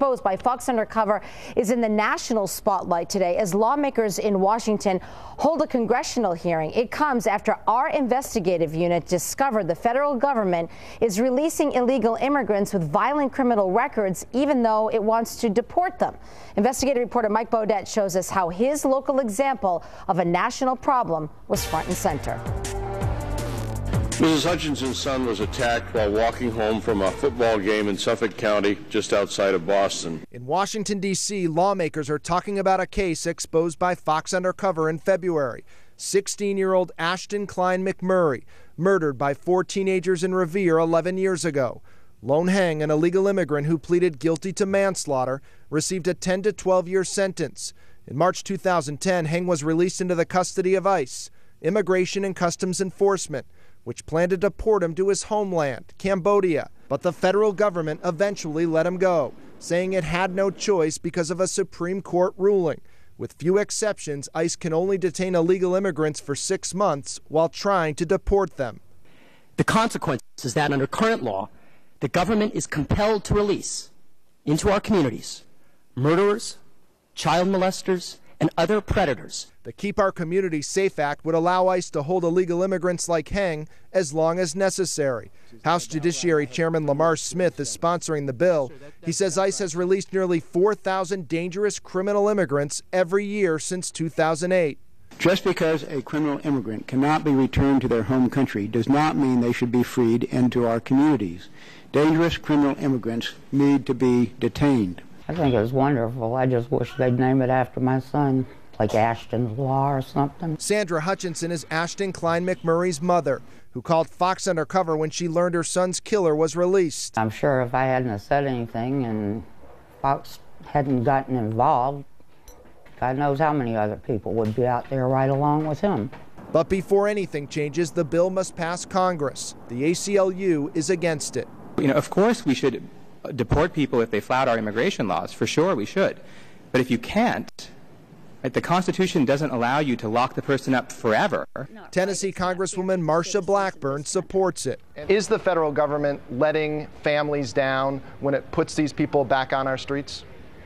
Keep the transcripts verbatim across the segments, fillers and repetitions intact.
Exposed by Fox Undercover is in the national spotlight today as lawmakers in Washington hold a congressional hearing. It comes after our investigative unit discovered the federal government is releasing illegal immigrants with violent criminal records, even though it wants to deport them. Investigative reporter Mike Beaudet shows us how his local example of a national problem was front and center. Missus Hutchinson's son was attacked while walking home from a football game in Suffolk County, just outside of Boston. In Washington, D C, lawmakers are talking about a case exposed by Fox Undercover in February. sixteen-year-old Ashton Klein McMurray, murdered by four teenagers in Revere eleven years ago. Lone Heng, an illegal immigrant who pleaded guilty to manslaughter, received a ten to twelve year sentence. In March two thousand ten, Heng was released into the custody of ICE, Immigration and Customs Enforcement, which planned to deport him to his homeland, Cambodia. But the federal government eventually let him go, saying it had no choice because of a Supreme Court ruling. With few exceptions, ICE can only detain illegal immigrants for six months while trying to deport them. The consequence is that under current law, the government is compelled to release into our communities murderers, child molesters, and other predators. The Keep Our Communities Safe Act would allow ICE to hold illegal immigrants like Heng as long as necessary. House Judiciary Chairman Lamar Smith is sponsoring the bill. He says ICE has released nearly four thousand dangerous criminal immigrants every year since two thousand eight. Just because a criminal immigrant cannot be returned to their home country does not mean they should be freed into our communities. Dangerous criminal immigrants need to be detained. I think it was wonderful. I just wish they'd name it after my son, like Ashton's Law or something. Sandra Hutchinson is Ashton Klein McMurray's mother, who called Fox Undercover when she learned her son's killer was released. I'm sure if I hadn't said anything and Fox hadn't gotten involved, God knows how many other people would be out there right along with him. But before anything changes, the bill must pass Congress. The A C L U is against it. You know, of course we should deport people if they flout our immigration laws. For sure we should. But if you can't, right, the Constitution doesn't allow you to lock the person up forever. Tennessee Congresswoman Marsha Blackburn supports it. Is the federal government letting families down when it puts these people back on our streets?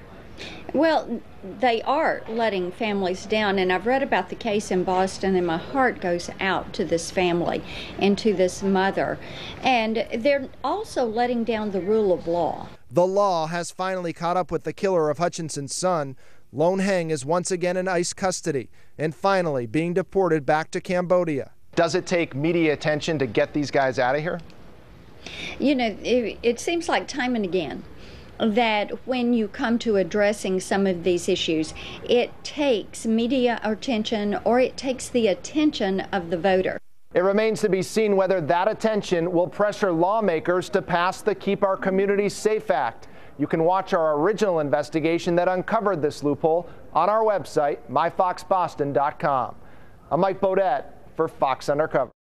Well, they are letting families down, and I've read about the case in Boston, and my heart goes out to this family and to this mother. And they're also letting down the rule of law. The law has finally caught up with the killer of Hutchinson's son. Lone Heng is once again in ICE custody and finally being deported back to Cambodia. Does it take media attention to get these guys out of here? You know, it, it seems like time and again that when you come to addressing some of these issues, it takes media attention or it takes the attention of the voter. It remains to be seen whether that attention will pressure lawmakers to pass the Keep Our Communities Safe Act. You can watch our original investigation that uncovered this loophole on our website, my fox boston dot com. I'm Mike Beaudet for Fox Undercover.